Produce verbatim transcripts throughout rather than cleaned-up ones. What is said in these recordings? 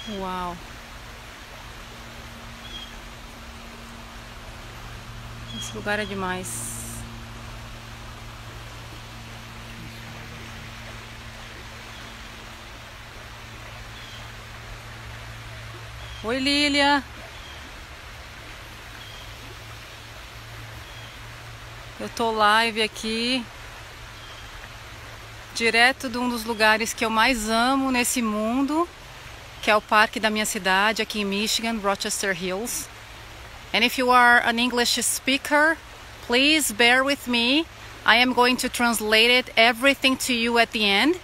Uau! Esse lugar é demais. Oi, Lilia. Eu tô live aqui, direto de um dos lugares que eu mais amo nesse mundo, que é o parque da minha cidade, aqui em Michigan, Rochester Hills. And if you are an English speaker, please bear with me. I am going to translate it, everything to you at the end.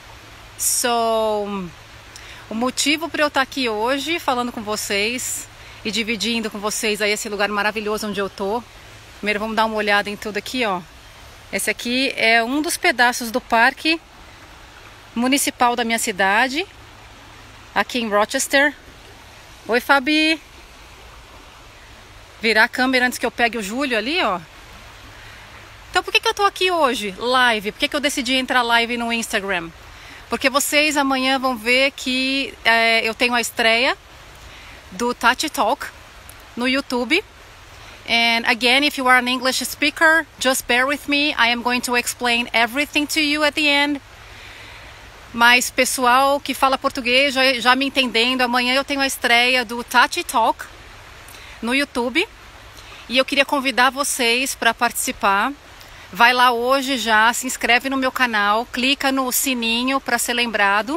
So, o motivo para eu estar aqui hoje falando com vocês e dividindo com vocês aí esse lugar maravilhoso onde eu tô. Primeiro vamos dar uma olhada em tudo aqui, ó. Esse aqui é um dos pedaços do parque municipal da minha cidade, aqui em Rochester. Oi, Fabi. Virar a câmera antes que eu pegue o Júlio ali, ó. Então por que que eu tô aqui hoje, live? Por que que eu decidi entrar live no Instagram? Porque vocês amanhã vão ver que é, eu tenho a estreia do Tati Talk no YouTube. And again, if you are an English speaker, just bear with me. I am going to explain everything to you at the end. Mas pessoal que fala português, já, já me entendendo, amanhã eu tenho a estreia do Tati Talk no YouTube. E eu queria convidar vocês para participar. Vai lá hoje já, se inscreve no meu canal, clica no sininho para ser lembrado.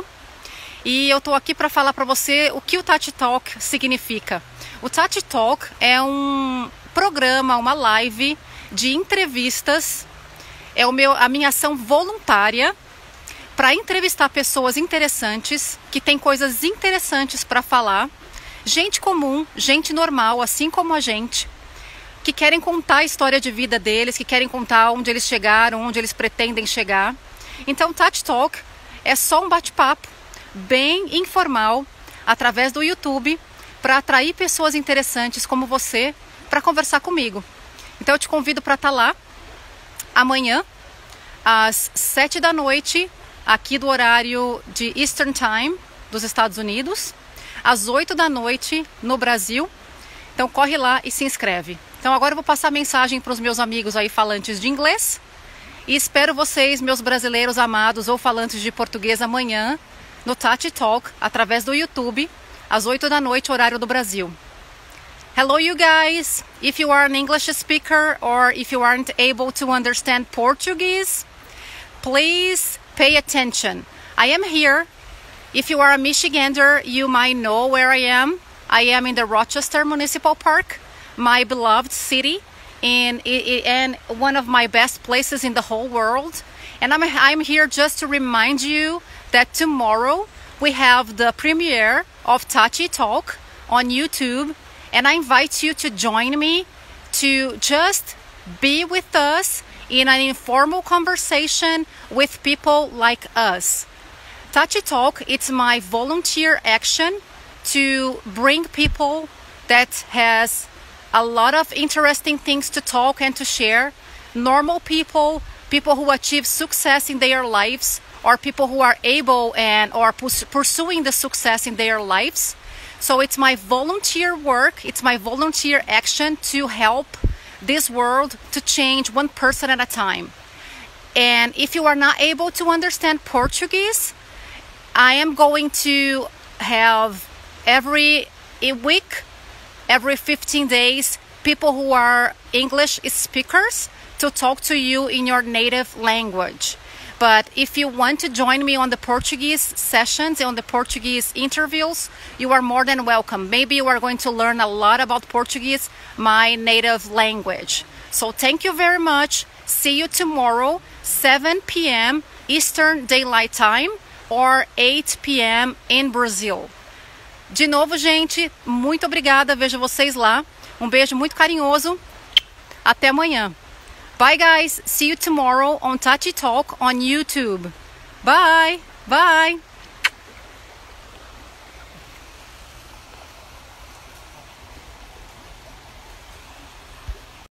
E eu tô aqui para falar para você o que o Tati Talk significa. O Tati Talk é um programa, uma live de entrevistas. É o meu, a minha ação voluntária para entrevistar pessoas interessantes, que têm coisas interessantes para falar. Gente comum, gente normal, assim como a gente, que querem contar a história de vida deles, que querem contar onde eles chegaram, onde eles pretendem chegar. Então, Tati Talk é só um bate-papo bem informal, através do YouTube, para atrair pessoas interessantes como você para conversar comigo. Então eu te convido para estar lá amanhã às sete da noite, aqui do horário de Eastern Time dos Estados Unidos, às oito da noite no Brasil. Então corre lá e se inscreve. Então agora eu vou passar a mensagem para os meus amigos aí falantes de inglês e espero vocês, meus brasileiros amados ou falantes de português, amanhã no Tati Talk, através do YouTube, às oito da noite, horário do Brasil. Hello, you guys! If you are an English speaker or if you aren't able to understand Portuguese, please pay attention. I am here. If you are a Michigander, you might know where I am. I am in the Rochester Municipal Park, my beloved city, and, and one of my best places in the whole world. And I'm, I'm here just to remind you that tomorrow we have the premiere of Tati Talk on YouTube, and I invite you to join me to just be with us in an informal conversation with people like us. Tati Talk, it's my volunteer action to bring people that has a lot of interesting things to talk and to share. Normal people, people who achieve success in their lives, or people who are able and or pursuing the success in their lives. So it's my volunteer work, it's my volunteer action to help this world to change one person at a time. And if you are not able to understand Portuguese, I am going to have every week, every fifteen days, people who are English speakers to talk to you in your native language. But if you want to join me on the Portuguese sessions, on the Portuguese interviews, you are more than welcome. Maybe you are going to learn a lot about Portuguese, my native language. So thank you very much. See you tomorrow, seven p m Eastern Daylight Time or eight p m in Brazil. De novo, gente, muito obrigada. Vejo vocês lá. Um beijo muito carinhoso. Até amanhã. Bye, guys. See you tomorrow on Tati Talk on YouTube. Bye. Bye.